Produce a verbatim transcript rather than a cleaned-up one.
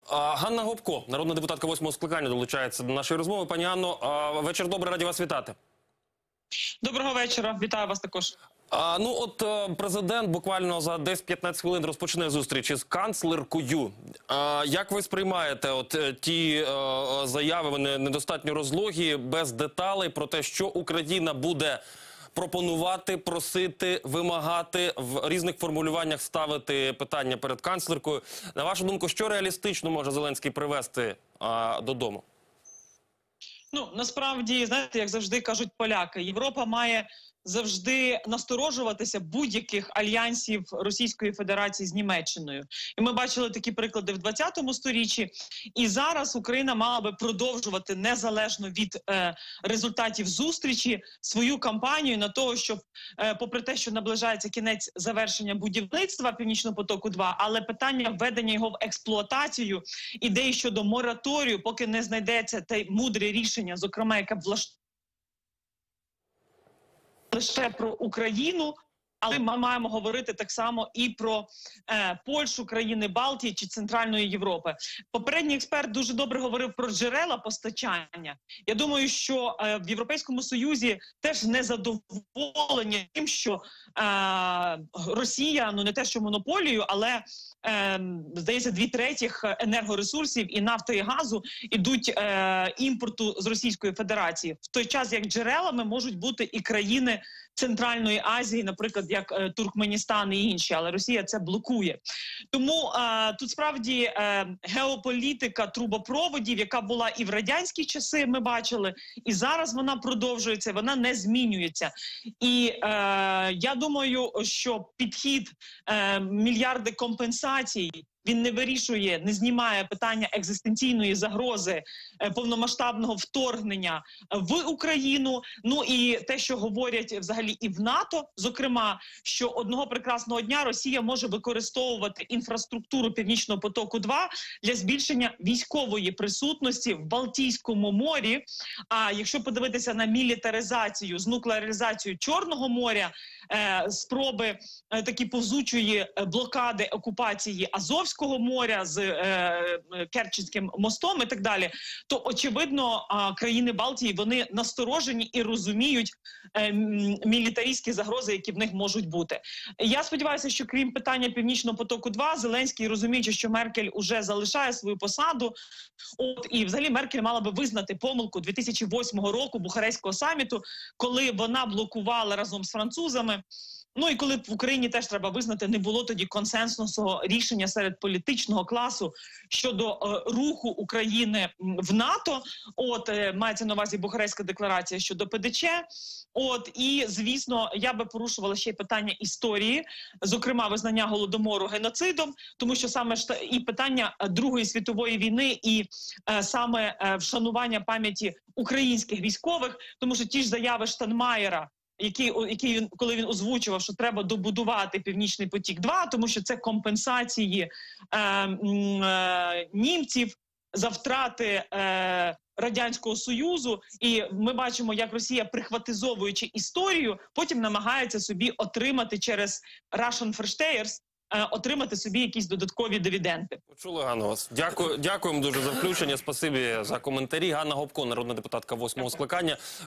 А, Ганна Гопко, народна депутатка восьмого скликання, долучається до нашої розмови. Пані Ганно, а, вечір добрий, раді вас вітати. Доброго вечора, вітаю вас також. А, ну от президент буквально за десять-п'ятнадцять хвилин розпочне зустріч із канцлеркою. А, як ви сприймаєте от ті а, заяви, вони недостатньо розлогі, без деталей про те, що Україна буде пропонувати, просити, вимагати, в різних формулюваннях ставити питання перед канцлеркою. На вашу думку, що реалістично може Зеленський привезти а, додому? Ну, насправді, знаєте, як завжди кажуть поляки, Європа має завжди насторожуватися будь-яких альянсів Російської Федерації з Німеччиною. І ми бачили такі приклади в двадцятому сторіччі. І зараз Україна мала би продовжувати незалежно від е, результатів зустрічі свою кампанію на того, щоб, е, попри те, що наближається кінець завершення будівництва Північного потоку-два, але питання введення його в експлуатацію, ідеї щодо мораторію, поки не знайдеться те мудре рішення, зокрема, яке б влаштовує лише про Україну, але ми маємо говорити так само і про е, Польщу, країни Балтії чи Центральної Європи. Попередній експерт дуже добре говорив про джерела постачання. Я думаю, що е, в Європейському Союзі теж не задоволені тим, що е, Росія, ну не те, що монополію, але Е, здається, дві третіх енергоресурсів і нафти, і газу ідуть е, імпорту з Російської Федерації. В той час, як джерелами можуть бути і країни Центральної Азії, наприклад, як е, Туркменістан і інші, але Росія це блокує. Тому е, тут справді е, геополітика трубопроводів, яка була і в радянські часи, ми бачили, і зараз вона продовжується, вона не змінюється. І е, я думаю, що підхід е, мільярди компенсацій, він не вирішує, не знімає питання екзистенційної загрози е, повномасштабного вторгнення в Україну. Ну і те, що говорять взагалі і в НАТО, зокрема, що одного прекрасного дня Росія може використовувати інфраструктуру Північного потоку-два для збільшення військової присутності в Балтійському морі. А якщо подивитися на мілітаризацію, з нуклеаризацію Чорного моря, е, спроби е, такі повзучої блокади окупації Азовського моря з е, Керченським мостом і так далі, то, очевидно, е, країни Балтії, вони насторожені і розуміють е, мілітаристські загрози, які в них можуть бути. Я сподіваюся, що крім питання Північного потоку-два, Зеленський, розуміючи, що Меркель уже залишає свою посаду, от, і взагалі Меркель мала би визнати помилку дві тисячі восьмого року Бухарестського саміту, коли вона блокувала разом з французами. Ну і коли в Україні теж треба визнати, не було тоді консенсусного рішення серед політичного класу щодо е, руху України в НАТО. От е, мається на увазі Бухарестська декларація щодо ПДЧ. От і звісно, я би порушувала ще й питання історії, зокрема визнання голодомору геноцидом, тому що саме ж і питання Другої світової війни, і е, саме е, вшанування пам'яті українських військових, тому що ті ж заяви Штайнмаєра, Який, який він, коли він озвучував, що треба добудувати Північний потік-два, тому що це компенсації е, е, німців за втрати е, Радянського Союзу. І ми бачимо, як Росія, прихватизовуючи історію, потім намагається собі отримати через Russian Verstehers, е, отримати собі якісь додаткові дивіденди. Почули, Ганна, вас. Дякую, дякуємо дуже за включення. Спасибі за коментарі. Ганна Гопко, народна депутатка восьмого скликання.